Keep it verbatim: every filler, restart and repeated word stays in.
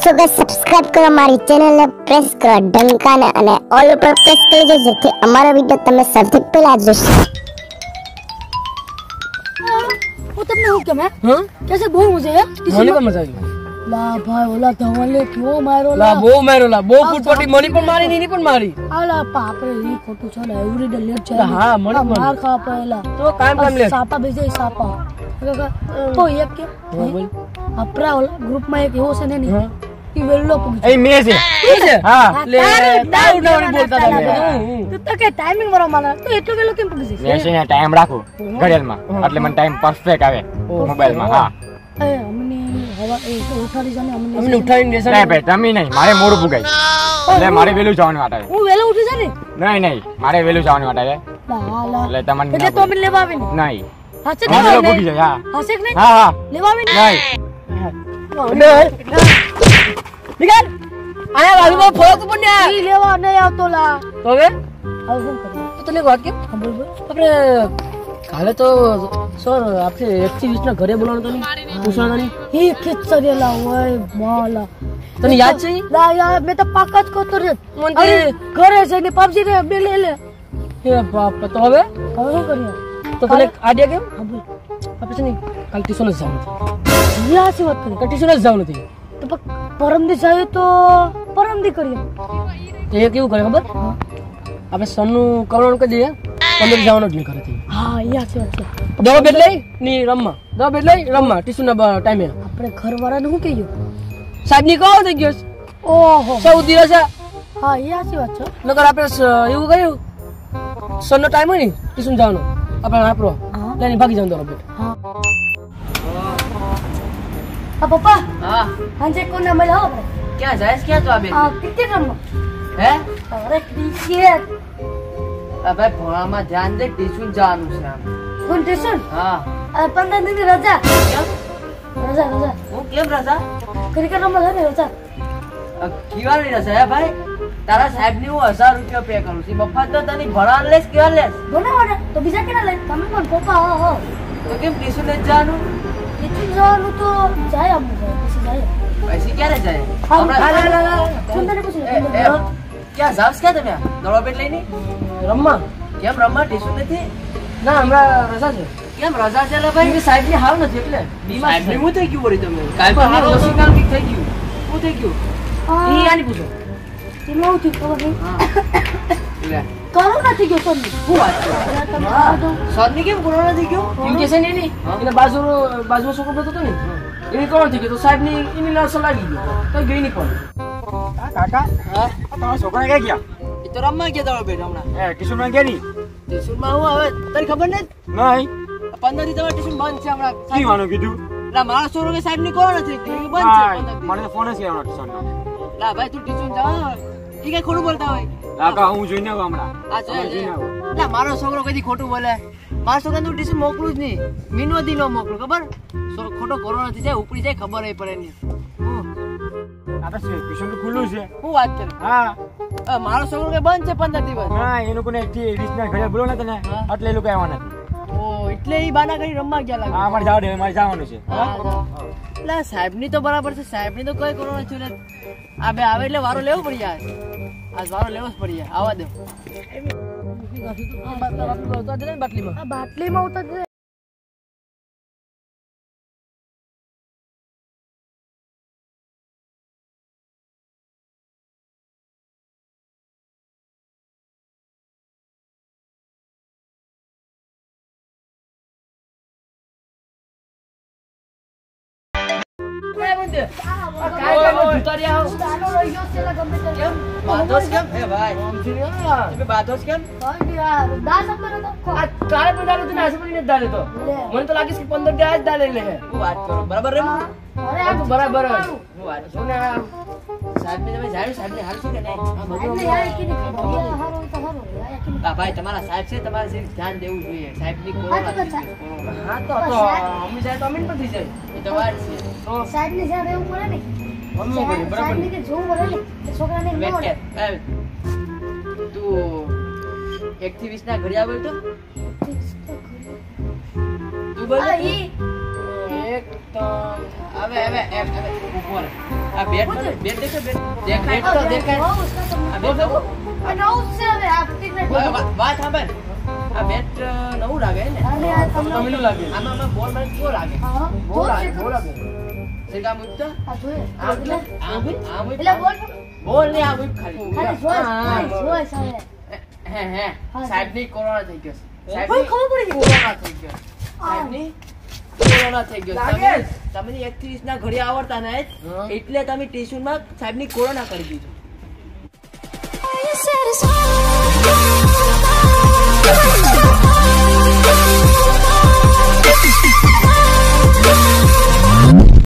So guys subscribe કરો મારી ચેનલને, પ્રેસ કરો ડંકાને અને ઓલ ઉપર પ્રેસ કરજો જેથી અમારો વિડિયો તમે સૌથી પહેલા જોશો। वो तुमने हो क्या मैं हाँ कैसे बोल मुझे यार મને પણ મજા આવી લા ભાઈ ઓલા ધવલે ક્યો માર્યો લા બહુ માર્યો લા બહુ ફૂટપટી મની પણ મારી નીની પણ મારી આલા બાપ રે ઈ ખોટું છે ને એવરી ડે લેટ છે હા મને પણ માર ખા પહેલા તો કામ કામ લે સાપા બેજે સાપા તો એક કે બોલ આપરા ઓલા ગ્રુપ માં એક એવો છે ને ની ઈ વેલ્લો પૂછ એ મે છે છે હા લે તાવ નવરી બોલતા હતા તું તો કે ટાઈમિંગ મારો માના તો એટલો વેલ્લો કેમ પૂછે મે છે ને ટાઈમ રાખો ઘડિયાળમાં એટલે મને ટાઈમ પરફેક્ટ આવે મોબાઈલ માં હા એ અમને હવા એ તો ઉઠાડી જાને અમને અમને ઉઠાડીને દેસા નહીં ભાઈ તમે નહીં મારે મોડું પુગાય એટલે મારે વેલું જવાનું વાટ આવે હું વેલો ઉઠી જા ને નહીં નહીં મારે વેલું જવાનું વાટ આવે લા લા એટલે તમને એટલે તો મને લેવા આવે ને નહીં હાસે હા વેલો પુગી જાય હા હાસે કે હા હા લેવા આવે ને નહીં નિકાલ આયા બાજુમાં ફોક પણ ને ઈ લેવા નહીં આવતો લા તો હવે હવે શું કરીએ તો તને વાત કે બોલ બોલ આપણે કાલે તો સર આપણે એકવીસ ના ઘરે બોલાવવાનો તો નહીં પૂછવાનો નહીં ઈ ખીચડીલા હોય માલા તને યાદ છે લા યાર મે તો પાકા જ કોતો રે મને અરે ઘરે છે ને પબજી રે બે લે લે હે બાપ તો હવે હવે શું કરીએ તો તને આઈડિયા કેમ હા બોલ આપણે છે ને કાલ ટ્યુશન જ જવાનું યા સી વાત કરી છે ટ્યુશન જ જવાનું નથી તો પ- પરમ દી જાય તો પરમ દી કરીએ તો એ કેવું કરે ખબર આપણે સનનું કરવાનું કરી દઈએ પંદર જવાનું જ નહીં કરે તે હા યા સી વાત છે દવા બેટ લઈ ની રમવા દવા બેટ લઈ રમવા ટ્યુશન ના ટાઈમે આપણે ઘર વાળાને શું કહ્યું સાહેબ ની કહો થઈ ગયો ઓહો સૌ દિવસ હા યા સી વાત છે નકર આપણે સ- એવું કહ્યું સનનો ટાઈમ હોય ને ટ્યુશન જવાનો આપણે આપણો હા. લઈને ભાગી જવાનું દવા બેટ હા આ પપ્પા હા હાંજે કોને મળ્યા હો આપણે ક્યાં જાય ક્યાં તો આ બેન આ ક્રિકેટ રમવા હે અરે ક્રિકેટ ભાઈ ભણવામાં ધ્યાન દે ટ્યુશન જવાનું છે આમ કોણ ટ્યુશન હા આ પંદર દિનની રજા રજા રજા હું કેમ રજા ક્રિકેટ રમવા જાય ને રજા કિવાની રજા હે ભાઈ તારા સાહેબ ની હું હજાર રૂપિયા પે કરું છું મફત તો તને ભણવાનું લેસ કેવા લેસ બનાવો તો બીજા કેના લઈ તમે પણ પપ્પા હો હો તો કેમ ટ્યુશન જ જવાનું ટ્યુશન જવાનું તો જાય અમને જાય પછી જાય પૈસી ક્યારે જાય હા, હમણાં- હા, હા, હા, હા. સુંદરને પૂછી લો, એ, સુંદરને. એ, ક્યાં જાવસ ક્યાં તમે દડો બેટ લઈને રમવા કેમ રમવા ટ્યુશન નથી ના હમણાં રજા છે કેમ રજા છે લે ભાઈ સાહેબ ની હાવ નથી એટલે બીમાર છે હું થઈ ગયું વળી તમે કાલ પર હારો શિકાર કી થઈ ગયું હું થઈ ગયું હા. ઈ આની પૂછો એમાં હું થયું ખબર નહીં. લે કોરોના થઈ ગયો તમને. હું વાત કરું અરે તમે ખાવા દો. સરની કેમ કોરોના થઈ ગયો એમ કે છે ને એની એને બાજુ બાજુમાં છોકરો બેઠો હતો ને એની કોરોના થઈ ગયો તો સાહેબ ની એની લાશ લાગી ગયો તો ગઈ નહીં પણ કાકા હા તમારા છોકરા ક્યાં ગયા એ તો રમવા ગયા દડો બેટ હમણાં એ કિશોર ગયા નહીં ટ્યુશનમાં હું હવે તને ખબર ને નહીં પંદર થી તમારે ટ્યુશન બંધ છે હમણાં શું વાનું કીધું લા મારા છોરો કે સાહેબ ની કોરોના થઈ ગઈ બંધ છે હા, પંદર મને તો ફોન જ કર્યો ટ્યુશન નો લા ભાઈ તું ટ્યુશન જા ઈ કઈ ખોટું બોલતા હોય કાકા હું જોઈને આવું હમણાં આ તમે જોઈને આવો લા મારો છોકરો કદી ખોટું બોલે મારા છોકરાને તું ટ્યુશન મોકલું જ નહીં મિનવદી નો મોકલું ખબર સો ખોટો કોરોના થઈ જાય ઉપડી જાય ખબર નહીં પડે નહીં હું આપણે ટ્યુશન તો ખુલ્લું છે હું વાત કરું હા અ, મારો છોકરો કે બંધ છે પંદર દિવસ હા એ લોકોને એકથી વીસના ઘરે બોલો ને તને હા. એટલે એ લોકો આવવાના નથી ઓ એટલે ઈ બાના કરી રમવા ગયા લાગે હા મારે જવા દે મારે જવાનું છે હા, હા. લા સાહેબ ની તો બરાબર છે સાહેબ ની તો કોઈ કોરોના થયું નથી આ બે આવે એટલે વારો લેવો પડી જાય આજ વારો લેવો જ પડી જાય આવા દે બાટલીમાં આ બાટલીમાં ઉતર દે. ચાલો રહી ગયો છે લા ગમે તે. બાધોસ કેમ એ ભાઈ તમે બાધોસ કેમ કોઈ યાર દાસ અપર તો ખો. આ કાલે પણ દાલે તો નાસે પણ નથી દાલે તો લે. મને તો લાગે છે કે પંદર દિવસ જ દાલે લે હું વાત કરું બરાબર રે અરે આ આ તો બરાબર જ હું વાત કરું ને આ સાહેબ ને તમે જાણ્યું સાહેબ ને હાલ છે કે નહીં આ બધું એટલે યાર કીને ખબર યાર હારો તો હારો યાર કીને. આ ભાઈ તમારા સાહેબ છે તમારે જે ધ્યાન દેવું જોઈએ સાહેબ ની હા, તો કોરોના તો કોરોના. હા તો તો અમી જાય તો અમીન પણ થઈ જાય એ તો વાત છે તો સાહેબ ની સાથે એવું પડે ને અમી કરે બરાબર સાહેબ ની કે જોવું પડે ને તે છોકરાને ન વેટ મળે. કે એ, તું એક થી વીસ ના ઘડી આવે તો તું બોલ અરે ઈ એક તો હવે હવે હવે ઉભો રહે આ બેટ મને બેટ દેખે બેટ દેખાય તો દેખાય આ બેટ નવું વાત સાંભળ આ બેટ નવું લાગે ને તમને લાગે આમાં આમાં બોલ મને કેવો લાગે બોલ લાગે બોલ લાગે સેગા મુક્ત આ જોઈ આ આમ આમ બોલ ને આ મુક્ત ખાલી હે હે સાહેબ ની કોરોના થઈ ગયો સાહેબ ની ખબર પડી કોરોના થઈ ગયો સાહેબ ની કોરોના થઈ ગયો તમે તમને એકત્રીસ ના ઘડી આવડતા ને એટલે તમે ટ્યુશન માં સાહેબ ની કોરોના કરી દીધું.